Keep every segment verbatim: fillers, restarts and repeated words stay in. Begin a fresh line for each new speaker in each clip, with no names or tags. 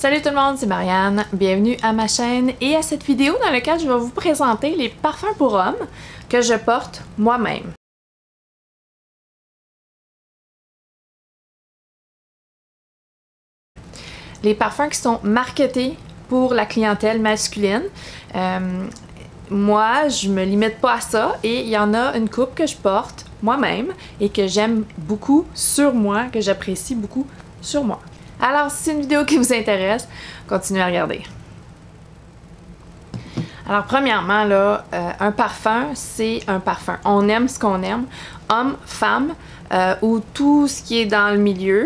Salut tout le monde, c'est Marianne, bienvenue à ma chaîne et à cette vidéo dans laquelle je vais vous présenter les parfums pour hommes que je porte moi-même. Les parfums qui sont marketés pour la clientèle masculine. Euh, moi, je me limite pas à ça et il y en a une couple que je porte moi-même et que j'aime beaucoup sur moi, que j'apprécie beaucoup sur moi. Alors, si c'est une vidéo qui vous intéresse, continuez à regarder. Alors, premièrement, là, euh, un parfum, c'est un parfum. On aime ce qu'on aime. Homme, femme, euh, ou tout ce qui est dans le milieu.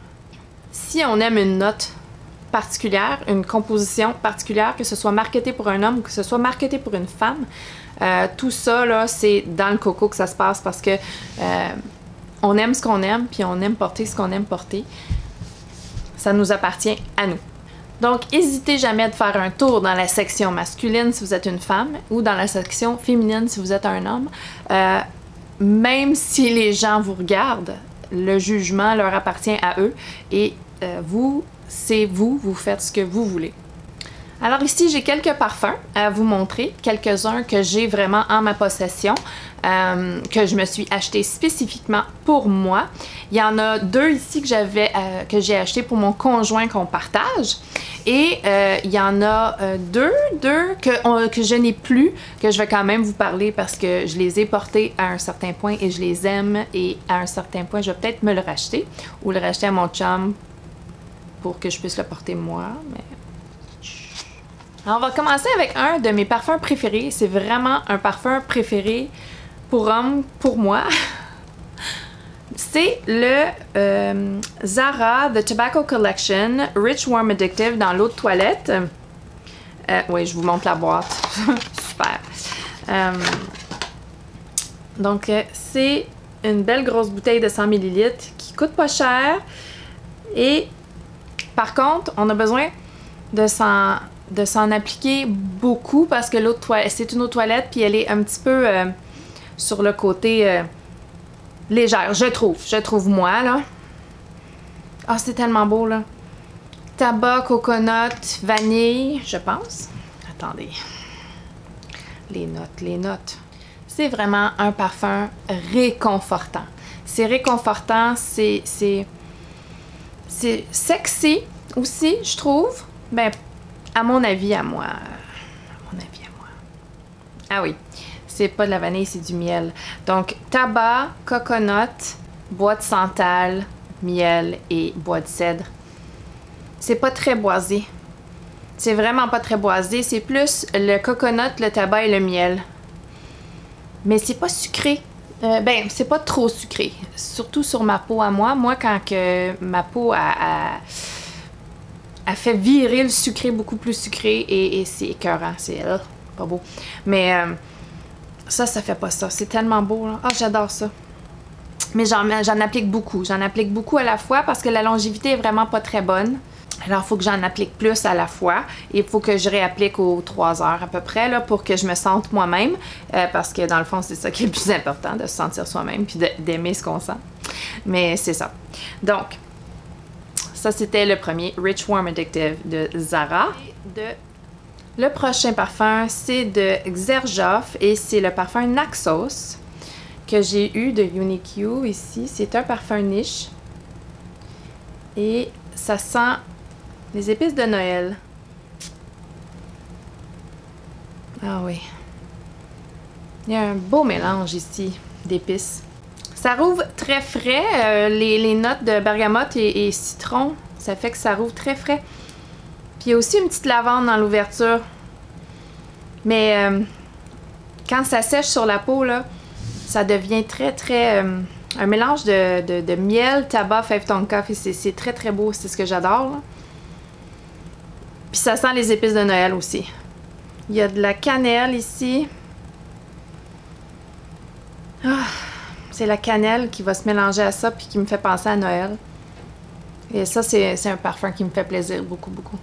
Si on aime une note particulière, une composition particulière, que ce soit marketé pour un homme ou que ce soit marketé pour une femme, euh, tout ça, là, c'est dans le coco que ça se passe parce que euh, on aime ce qu'on aime, puis on aime porter ce qu'on aime porter. Ça nous appartient à nous. Donc, n'hésitez jamais de faire un tour dans la section masculine si vous êtes une femme ou dans la section féminine si vous êtes un homme. Euh, même si les gens vous regardent, le jugement leur appartient à eux et euh, vous, c'est vous, vous faites ce que vous voulez. Alors ici, j'ai quelques parfums à vous montrer, quelques-uns que j'ai vraiment en ma possession, euh, que je me suis acheté spécifiquement pour moi. Il y en a deux ici que j'avais, euh, que j'ai acheté pour mon conjoint qu'on partage. Et euh, il y en a euh, deux, deux que, on, que je n'ai plus, que je vais quand même vous parler parce que je les ai portés à un certain point et je les aime. Et à un certain point, je vais peut-être me le racheter ou le racheter à mon chum pour que je puisse le porter moi. Mais... Alors, on va commencer avec un de mes parfums préférés. C'est vraiment un parfum préféré pour homme, pour moi. C'est le euh, Zara The Tobacco Collection Rich Warm Addictive dans l'eau de toilette. Euh, oui, je vous montre la boîte. Super. Euh, donc, euh, c'est une belle grosse bouteille de cent millilitres qui coûte pas cher. Et par contre, on a besoin de s'en... de s'en appliquer beaucoup parce que l'eau de toilette, c'est une eau de toilette puis elle est un petit peu euh, sur le côté euh, légère, je trouve, je trouve moi là. Ah, oh, c'est tellement beau là. Tabac, coconut, vanille, je pense. Attendez. Les notes, les notes. C'est vraiment un parfum réconfortant. C'est réconfortant, c'est c'est c'est sexy aussi, je trouve. Ben, à mon avis, à moi. À mon avis, à moi. Ah oui, c'est pas de la vanille, c'est du miel. Donc, tabac, coconut, bois de santal, miel et bois de cèdre. C'est pas très boisé. C'est vraiment pas très boisé. C'est plus le coconut, le tabac et le miel. Mais c'est pas sucré. Euh, ben, c'est pas trop sucré. Surtout sur ma peau à moi. Moi, quand que ma peau a... a Elle fait virer le sucré beaucoup plus sucré et, et c'est écœurant, c'est euh, pas beau. Mais euh, ça, ça fait pas ça. C'est tellement beau, là. Ah, j'adore ça. Mais j'en j'en applique beaucoup. J'en applique beaucoup à la fois parce que la longévité est vraiment pas très bonne. Alors, il faut que j'en applique plus à la fois. Et il faut que je réapplique aux trois heures à peu près là, pour que je me sente moi-même. Euh, parce que dans le fond, c'est ça qui est le plus important, de se sentir soi-même puis d'aimer ce qu'on sent. Mais c'est ça. Donc, ça, c'était le premier, Rich Warm Addictive de Zara. De... Le prochain parfum, c'est de Xerjoff et c'est le parfum Naxos que j'ai eu de Uniq ici. C'est un parfum niche et ça sent les épices de Noël. Ah oui. Il y a un beau mélange ici d'épices. Ça rouvre très frais, euh, les, les notes de bergamote et, et citron, ça fait que ça rouvre très frais. Puis il y a aussi une petite lavande dans l'ouverture. Mais euh, quand ça sèche sur la peau, là, ça devient très très... Euh, un mélange de, de, de miel, tabac, fève tonka, c'est très très beau, c'est ce que j'adore. Puis ça sent les épices de Noël aussi. Il y a de la cannelle ici. Ah! C'est la cannelle qui va se mélanger à ça puis qui me fait penser à Noël. Et ça, c'est un parfum qui me fait plaisir beaucoup, beaucoup.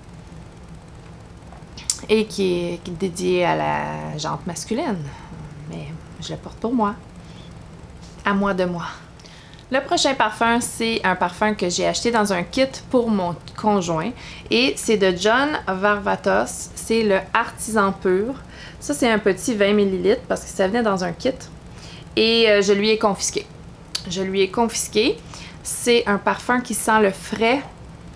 Et qui est, qui est dédié à la jante masculine. Mais je le porte pour moi. À moi de moi. Le prochain parfum, c'est un parfum que j'ai acheté dans un kit pour mon conjoint et c'est de John Varvatos, c'est le Artisan Pur. Ça, c'est un petit vingt millilitres parce que ça venait dans un kit et euh, je lui ai confisqué. Je lui ai confisqué. C'est un parfum qui sent le frais.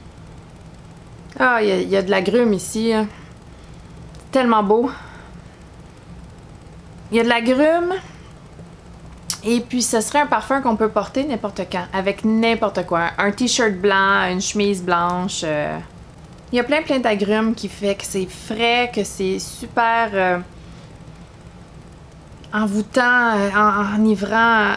Ah, il y, y a de l'agrumes ici. Hein. Tellement beau. Il y a de l'agrumes. Et puis, ce serait un parfum qu'on peut porter n'importe quand, avec n'importe quoi. Un t-shirt blanc, une chemise blanche. Euh... Il y a plein plein d'agrumes qui fait que c'est frais, que c'est super euh, envoûtant, euh, en, enivrant.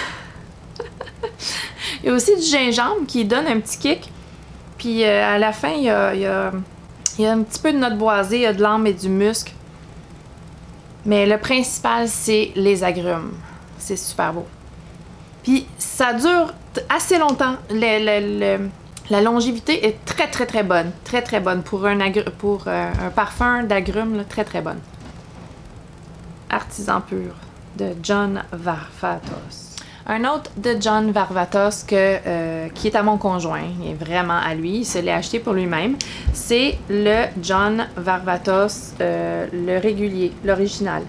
Il y a aussi du gingembre qui donne un petit kick. Puis euh, à la fin, il y a, il y a, il y a un petit peu de note boisée, il y a de l'ambre et du musc. Mais le principal, c'est les agrumes. C'est super beau. Puis ça dure assez longtemps. Le, le, le, la longévité est très très très bonne. Très très bonne pour un, pour, euh, un parfum d'agrumes, très très bonne. Artisan Pur de John Varvatos. Un autre de John Varvatos que, euh, qui est à mon conjoint, il est vraiment à lui, il se l'est acheté pour lui-même. C'est le John Varvatos, euh, le régulier, l'original.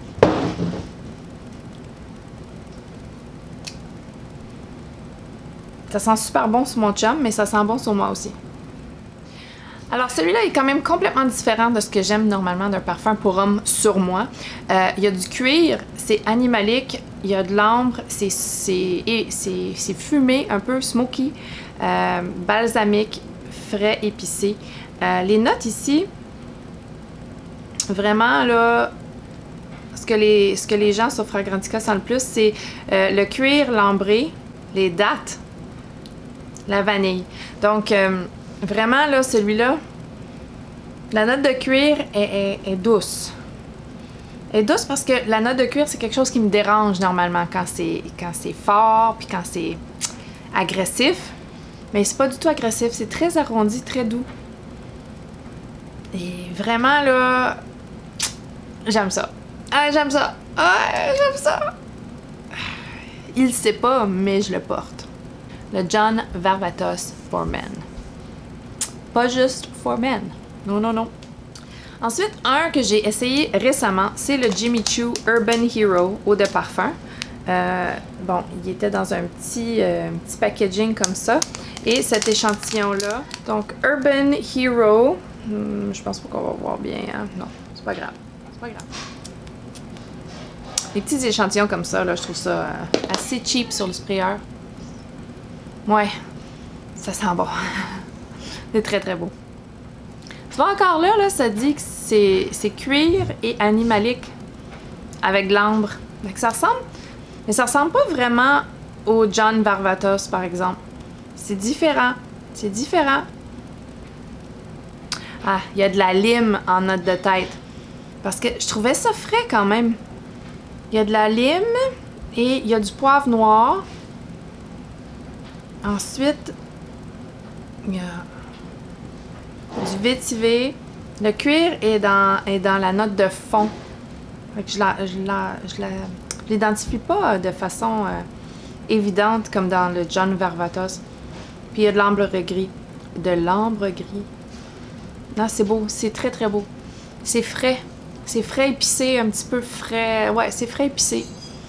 Ça sent super bon sur mon chum, mais ça sent bon sur moi aussi. Alors celui-là est quand même complètement différent de ce que j'aime normalement d'un parfum pour homme sur moi. Euh, il y a du cuir, c'est animalique, il y a de l'ambre, c'est fumé, un peu smoky, euh, balsamique, frais, épicé. Euh, les notes ici, vraiment là, ce que les, ce que les gens sur Fragrantica sentent le plus, c'est euh, le cuir, l'ambré, les dattes, la vanille. Donc, euh, vraiment, là, celui-là, la note de cuir est, est, est douce. Elle est douce parce que la note de cuir, c'est quelque chose qui me dérange normalement quand c'est quand c'est fort, puis quand c'est agressif. Mais c'est pas du tout agressif, c'est très arrondi, très doux. Et vraiment, là, j'aime ça. Ah, j'aime ça. Ah, j'aime ça. Il sait pas, mais je le porte. Le John Varvatos for Men. Pas juste for men. Non, non, non. Ensuite, un que j'ai essayé récemment, c'est le Jimmy Choo Urban Hero eau de parfum. Euh, bon, il était dans un petit, euh, petit packaging comme ça. Et cet échantillon-là, donc Urban Hero, hmm, je pense pas qu'on va voir bien, hein? Non, c'est pas grave. C'est pas grave. Les petits échantillons comme ça, là, je trouve ça euh, assez cheap sur le sprayeur. Ouais, ça sent bon. C'est très très beau. Tu vois encore là, là ça dit que c'est cuir et animalique avec de l'ambre. Ça ressemble, mais ça ressemble pas vraiment au John Varvatos par exemple. C'est différent. C'est différent. Ah, il y a de la lime en note de tête. Parce que je trouvais ça frais quand même. Il y a de la lime et il y a du poivre noir. Ensuite, il y a du vétiver. Le cuir est dans, est dans la note de fond. Fait que je la, je la, je la, je l'identifie pas de façon euh, évidente comme dans le John Varvatos. Puis il y a de l'ambre gris. De l'ambre gris. Non, c'est beau. C'est très très beau. C'est frais. C'est frais épicé, un petit peu frais. Ouais, c'est frais épicé.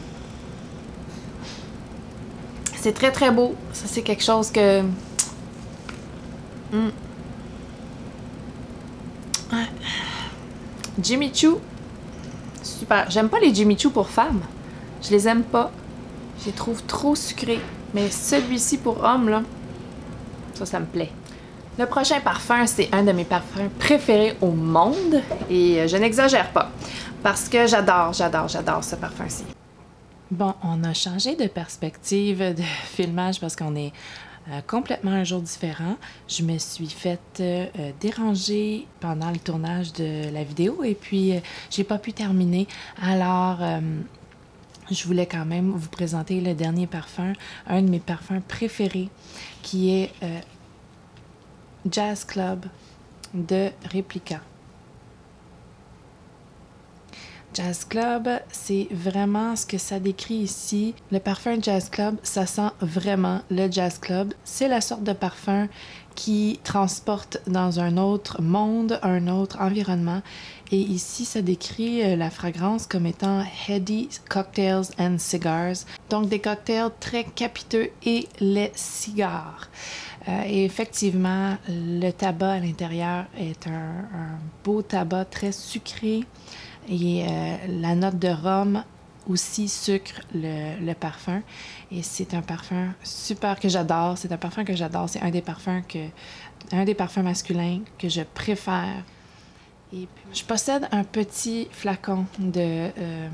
C'est très très beau. Ça, c'est quelque chose que... Mm. Ouais. Jimmy Choo. Super. J'aime pas les Jimmy Choo pour femmes. Je les aime pas. Je les trouve trop sucrés. Mais celui-ci pour homme, là, ça, ça me plaît. Le prochain parfum, c'est un de mes parfums préférés au monde. Et je n'exagère pas. Parce que j'adore, j'adore, j'adore ce parfum-ci. Bon, on a changé de perspective de filmage parce qu'on est euh, complètement un jour différent. Je me suis faite euh, déranger pendant le tournage de la vidéo et puis euh, j'ai pas pu terminer. Alors, euh, je voulais quand même vous présenter le dernier parfum, un de mes parfums préférés, qui est euh, Jazz Club de Replica. Jazz Club, c'est vraiment ce que ça décrit ici. Le parfum Jazz Club, ça sent vraiment le Jazz Club. C'est la sorte de parfum qui transporte dans un autre monde, un autre environnement. Et ici, ça décrit la fragrance comme étant Heady Cocktails and Cigars. Donc des cocktails très capiteux et les cigares. Euh, et effectivement, le tabac à l'intérieur est un, un beau tabac très sucré. Et euh, la note de rhum aussi sucre le, le parfum. Et c'est un parfum super que j'adore. C'est un parfum que j'adore. C'est un des parfums que, un des parfums masculins que je préfère. Et puis, je possède un petit flacon de, euh,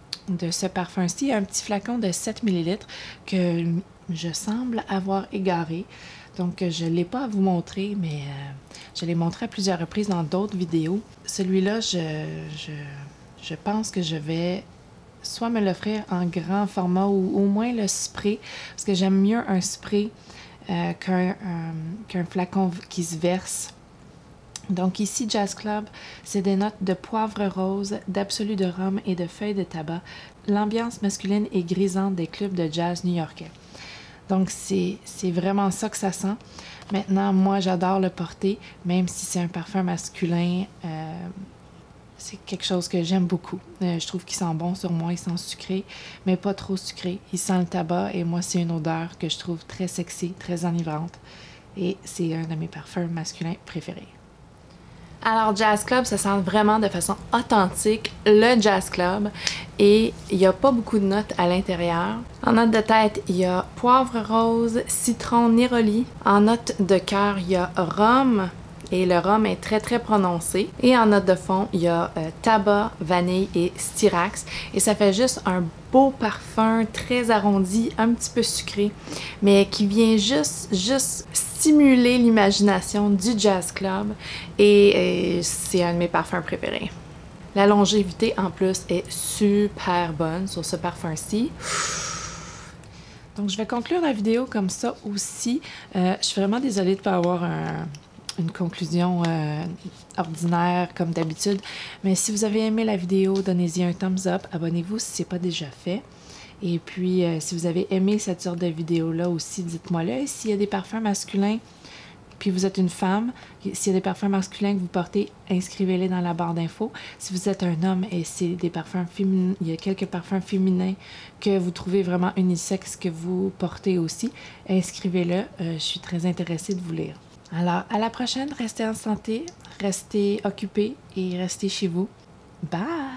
de ce parfum-ci, un petit flacon de sept millilitres que je semble avoir égaré. Donc, je ne l'ai pas à vous montrer, mais euh, je l'ai montré à plusieurs reprises dans d'autres vidéos. Celui-là, je, je, je pense que je vais soit me l'offrir en grand format ou au moins le spray, parce que j'aime mieux un spray euh, qu'un un, qu'un flacon qui se verse. Donc ici, Jazz Club, c'est des notes de poivre rose, d'absolu de rhum et de feuilles de tabac. L'ambiance masculine et grisante des clubs de jazz new-yorkais. Donc, c'est vraiment ça que ça sent. Maintenant, moi, j'adore le porter, même si c'est un parfum masculin. Euh, c'est quelque chose que j'aime beaucoup. Euh, je trouve qu'il sent bon sur moi, il sent sucré, mais pas trop sucré. Il sent le tabac et moi, c'est une odeur que je trouve très sexy, très enivrante. Et c'est un de mes parfums masculins préférés. Alors, Jazz Club, ça sent vraiment de façon authentique le Jazz Club et il n'y a pas beaucoup de notes à l'intérieur. En note de tête, il y a poivre rose, citron néroli. En note de cœur, il y a rhum et le rhum est très très prononcé. Et en note de fond, il y a euh, tabac, vanille et styrax. Et ça fait juste un beau parfum très arrondi, un petit peu sucré, mais qui vient juste, juste stimuler l'imagination du Jazz Club. Et, et c'est un de mes parfums préférés. La longévité en plus est super bonne sur ce parfum-ci. Donc je vais conclure la vidéo comme ça aussi. Euh, je suis vraiment désolée de ne pas avoir un... une conclusion euh, ordinaire comme d'habitude. Mais si vous avez aimé la vidéo, donnez-y un thumbs up. Abonnez-vous si ce n'est pas déjà fait. Et puis, euh, si vous avez aimé cette sorte de vidéo-là aussi, dites-moi-le. S'il y a des parfums masculins, puis vous êtes une femme, s'il y a des parfums masculins que vous portez, inscrivez-les dans la barre d'infos. Si vous êtes un homme et c'est des parfums féminins, il y a quelques parfums féminins que vous trouvez vraiment unisexe que vous portez aussi, inscrivez-le. Euh, je suis très intéressée de vous lire. Alors, à la prochaine, restez en santé, restez occupés et restez chez vous. Bye!